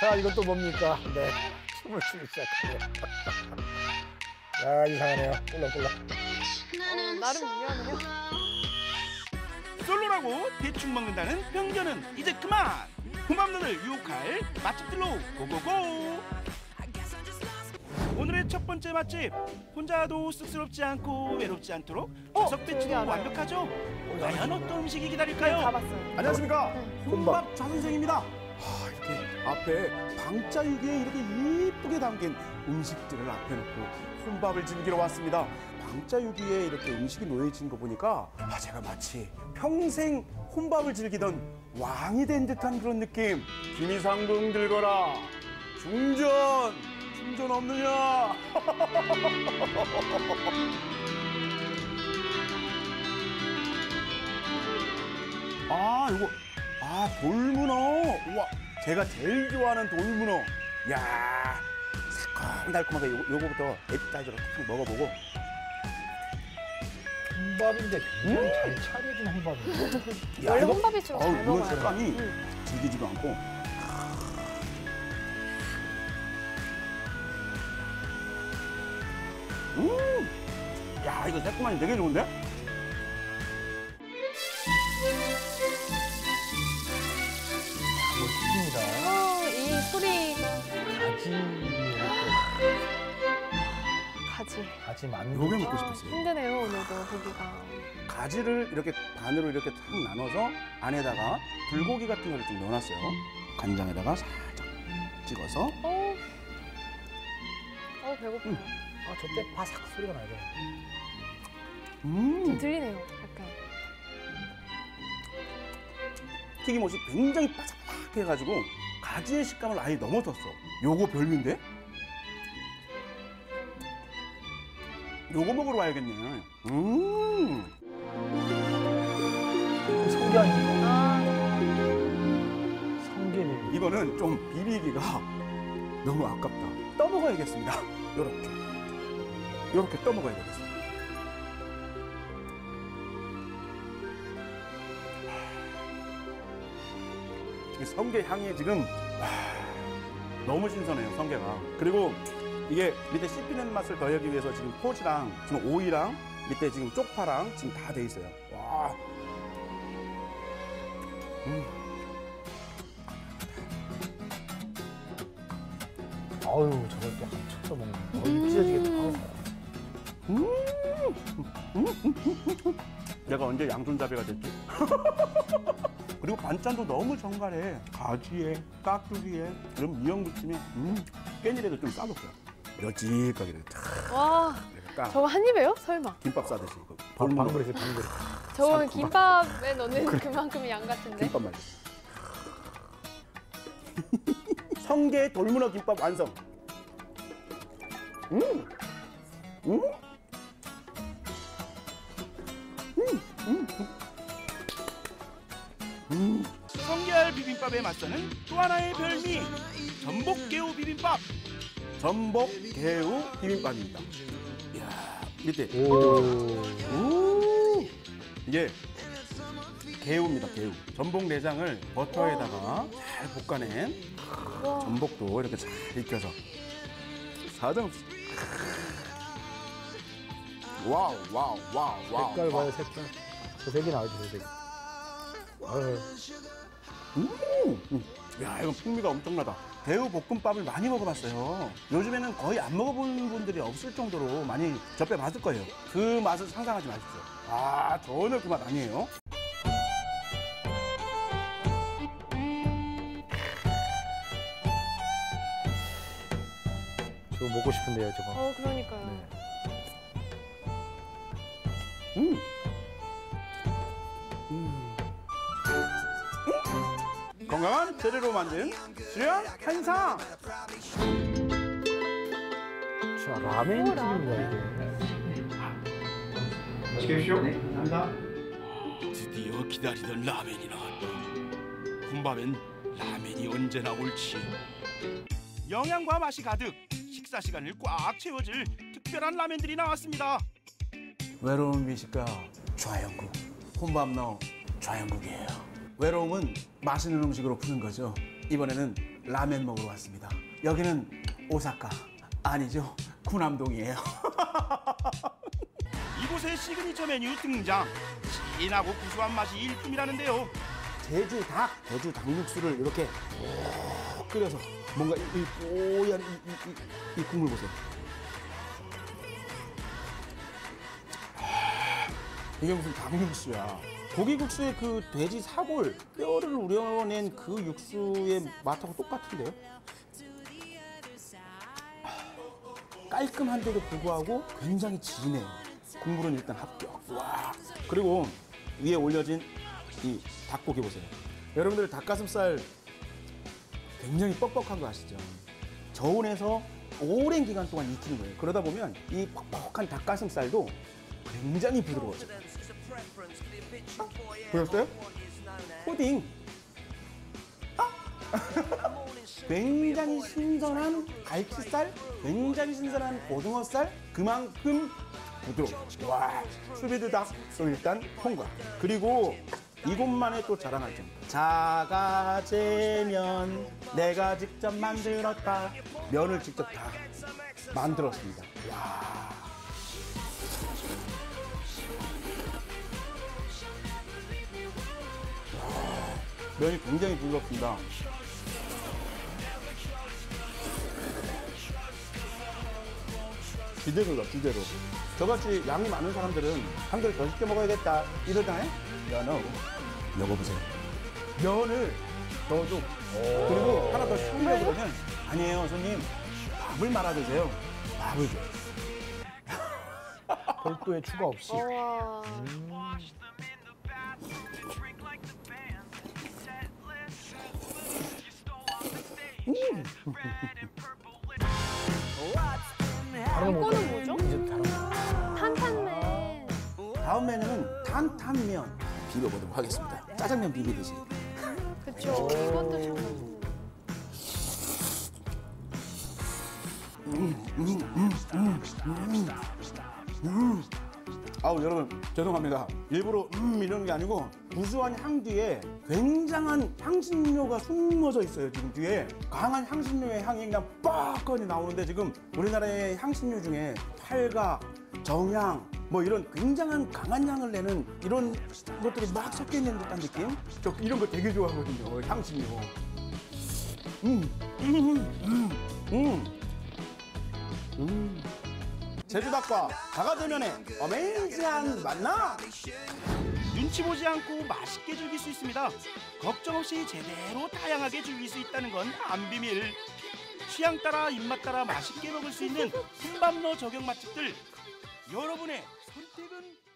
자, 이건 또 뭡니까? 네, 춤을 추기 시작하네요. 야, 이상하네요. 꿀렁꿀렁. 나름 유연해요. 솔로라고 대충 먹는다는 편견은 이제 그만. 홍합론을 유혹할 맛집들로 고고고. 오늘의 첫 번째 맛집. 혼자도 쑥스럽지 않고 외롭지 않도록 좌석 배치도 알아요. 완벽하죠. 과연 어떤 음식이 네, 기다릴까요? 가봤어요. 안녕하십니까. 혼밥. 혼밥 좌선생입니다. 이렇게 앞에 방자유기에 이렇게 이쁘게 담긴 음식들을 앞에 놓고 혼밥을 즐기러 왔습니다. 방자유기에 이렇게 음식이 놓여진 거 보니까 제가 마치 평생 혼밥을 즐기던 왕이 된 듯한 그런 느낌. 김이상궁 들거라. 중전 없느냐? 이거 돌문어. 우와, 제가 제일 좋아하는 돌문어. 야, 새콤달콤하게 요거부터 에피타이저로 탁 먹어보고. 혼밥인데 굉장히 잘 차려진 혼밥이에요. 원래 혼밥일수록 잘 이거 먹어요. 색감이 질기지도 않고. 야, 이거 새콤함이 되게 좋은데? 멋집니다. 이 소리가 가지. 가지. 가지 만두. 요게 먹고 싶었어요. 힘드네요 오늘도 보기가. 가지를 이렇게 반으로 이렇게 탁 나눠서 안에다가 불고기 같은 거를 좀 넣어놨어요. 간장에다가 살짝 찍어서. 배고파요. 저때 바삭 소리가 나죠. 좀 들리네요 약간. 튀김옷이 굉장히 바삭바삭해가지고 가지의 식감을 아예 넘어섰어. 요거 별미인데? 요거 먹으러 와야겠네. 성게 아닙니까? 아, 성게를. 이거는 좀 비비기가 너무 아깝다. 떠먹어야겠습니다. 요렇게 떠먹어야 되겠습니다. 이 성게 향이 지금 너무 신선해요, 성게가. 그리고 이게 밑에 씹히는 맛을 더하기 위해서 지금 포지랑 지금 오이랑 밑에 지금 쪽파랑 지금 다 돼 있어요. 와. 아유, 저걸 또 합쳐서 먹는 거. 찢어지겠다. 내가 언제 양손잡이가 됐지? 그리고 반찬도 너무 정갈해. 가지에, 깍두기에, 이런 미역 무침에, 깻잎에도 좀 싸줬어요. 여지까지 이렇게 탁 와, 이렇게 딱 저거 한 입에요? 설마? 김밥 싸듯이. 그 방울에서 방울. 저거는 김밥에 넣는 그만큼의 양 같은데? 김밥 말이야. 성게 돌문어 김밥 완성. 성게알 비빔밥에 맞서는 또 하나의 별미. 전복개우 비빔밥. 전복 개우 비빔밥입니다. 이야, 밑에 오. 이게 개우입니다, 개우. 전복 내장을 버터에다가 잘 볶아낸 전복도 이렇게 잘 익혀서 사정없이. 와우. 색깔 봐요, 색깔. 저 색이 나오지, 저 색이. 아유. 야, 이건 풍미가 엄청나다. 대우 볶음밥을 많이 먹어봤어요. 요즘에는 거의 안 먹어본 분들이 없을 정도로 많이 접해봤을 거예요. 그 맛을 상상하지 마십시오. 전혀 그 맛 아니에요. 저거 먹고 싶은데요, 저거. 그러니까요. 건강한 재료로 만든 수연 한상. 자, 라멘 튀김입니다, 이게. 시켜주시오. 네, 감사합니다. 드디어 기다리던 라멘이 나왔다. 혼밥엔 라멘이 언제나 옳지. 영양과 맛이 가득 식사 시간을 꽉 채워줄 특별한 라멘들이 나왔습니다. 외로운 미식가 좌영국. 혼밥너 좌영국이에요. 외로움은 맛있는 음식으로 푸는 거죠. 이번에는 라면 먹으러 왔습니다. 여기는 오사카 아니죠, 구남동이에요. 이곳의 시그니처 메뉴 등장. 진하고 구수한 맛이 일품이라는데요. 제주 닭육수를 이렇게 끓여서 뭔가 이 뽀얀 이 국물 보세요. 이게 무슨 닭육수야. 고기국수의 그 돼지 사골 뼈를 우려낸 그 육수의 맛하고 똑같은데요. 깔끔한데도 불구하고 굉장히 진해요. 국물은 일단 합격. 와. 그리고 위에 올려진 이 닭고기 보세요. 여러분들 닭가슴살 굉장히 뻑뻑한 거 아시죠? 저온에서 오랜 기간 동안 익히는 거예요. 그러다 보면 이 퍽퍽한 닭가슴살도 굉장히 부드러워져요. 보셨어요? 푸딩. 굉장히 신선한 갈치살, 굉장히 신선한 고등어살, 그만큼 부드러워. 와, 수비드 닭 일단 통과. 그리고 이곳만의 또 자랑할 점. 자가제면 내가 직접 만들었다. 면을 직접 다 만들었습니다. 와. 면이 굉장히 부드럽습니다. 기대로다, 기대로. 저같이 양이 많은 사람들은 한 그릇 더 시켜 먹어야겠다 이러잖아요. No. 먹어보세요. 면을 넣어줘. 그리고 하나 더 시키려고 그러면 아니에요, 손님. 밥을 말아 드세요. 밥을 줘. 별도의 추가 없이. 와. 다른 거 이거는 뭐죠? 이제 다른 거. 탄탄맨. 다음 메뉴는 탄탄면 비벼보도록 하겠습니다. 짜장면 비비듯이. 그쵸. 이것도 좀 맛있네. 아우 여러분 죄송합니다. 일부러 이러는 게 아니고 구수한 향 뒤에 굉장한 향신료가 숨어져 있어요. 지금 뒤에 강한 향신료의 향이 그냥 뻑거리 나오는데 지금 우리나라의 향신료 중에 팔각, 정향 뭐 이런 굉장한 강한 향을 내는 이런 것들이 막 섞여 있는 듯한 느낌? 저 이런 거 되게 좋아하거든요. 향신료. 제주닭과 자가제면의 어메이징한 만남! 눈치 보지 않고 맛있게 즐길 수 있습니다. 걱정 없이 제대로 다양하게 즐길 수 있다는 건 안 비밀. 취향 따라 입맛 따라 맛있게 먹을 수 있는 훈밤로 저격 맛집들. 여러분의 선택은